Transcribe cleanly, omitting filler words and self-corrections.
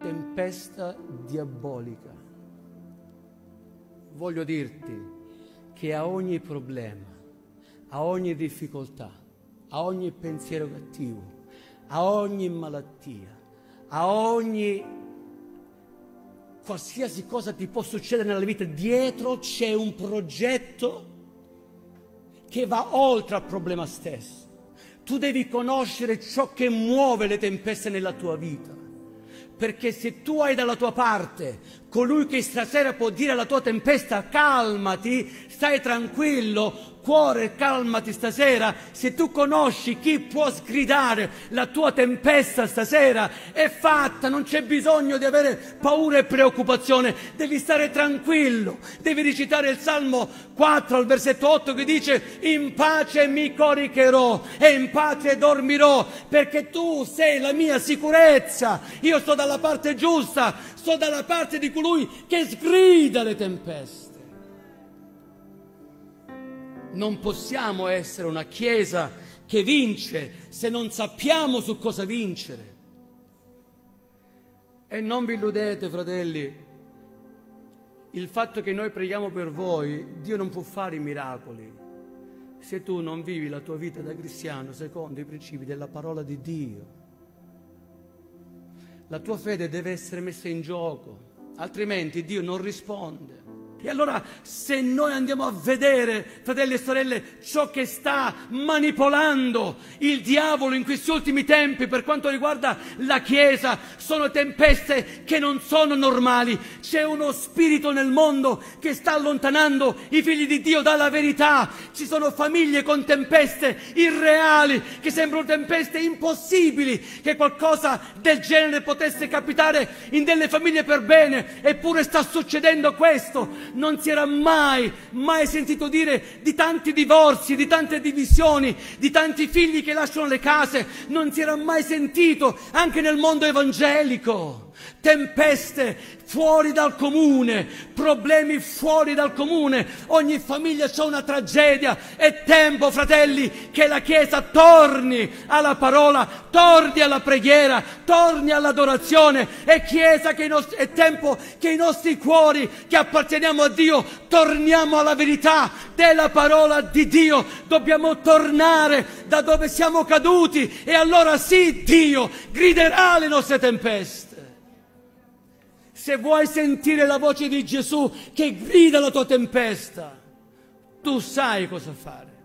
tempesta diabolica. Voglio dirti che a ogni problema, a ogni difficoltà, a ogni pensiero cattivo, a ogni malattia, a ogni qualsiasi cosa ti può succedere nella vita, dietro c'è un progetto che va oltre al problema stesso. Tu devi conoscere ciò che muove le tempeste nella tua vita, perché se tu hai dalla tua parte colui che stasera può dire alla tua tempesta calmati, stai tranquillo, cuore, calmati stasera, se tu conosci chi può sgridare la tua tempesta stasera, è fatta, non c'è bisogno di avere paura e preoccupazione, devi stare tranquillo, devi recitare il Salmo 4 al versetto 8 che dice in pace mi coricherò e in pace dormirò, perché tu sei la mia sicurezza, io sto dalla parte giusta, sto dalla parte di colui che sgrida le tempeste. Non possiamo essere una chiesa che vince se non sappiamo su cosa vincere. E non vi illudete, fratelli, il fatto che noi preghiamo per voi, Dio non può fare i miracoli se tu non vivi la tua vita da cristiano secondo i principi della parola di Dio. La tua fede deve essere messa in gioco, altrimenti Dio non risponde. E allora se noi andiamo a vedere, fratelli e sorelle, ciò che sta manipolando il diavolo in questi ultimi tempi per quanto riguarda la Chiesa, sono tempeste che non sono normali. C'è uno spirito nel mondo che sta allontanando i figli di Dio dalla verità. Ci sono famiglie con tempeste irreali, che sembrano tempeste impossibili, che qualcosa del genere potesse capitare in delle famiglie per bene, eppure sta succedendo questo. Non si era mai sentito dire di tanti divorzi, di tante divisioni, di tanti figli che lasciano le case. Non si era mai sentito anche nel mondo evangelico. Tempeste fuori dal comune, problemi fuori dal comune, ogni famiglia c'ha una tragedia. È tempo, fratelli, che la Chiesa torni alla parola, torni alla preghiera, torni all'adorazione. È tempo che i nostri cuori che apparteniamo a Dio torniamo alla verità della parola di Dio. Dobbiamo tornare da dove siamo caduti e allora sì, Dio griderà le nostre tempeste. Se vuoi sentire la voce di Gesù che grida la tua tempesta, tu sai cosa fare.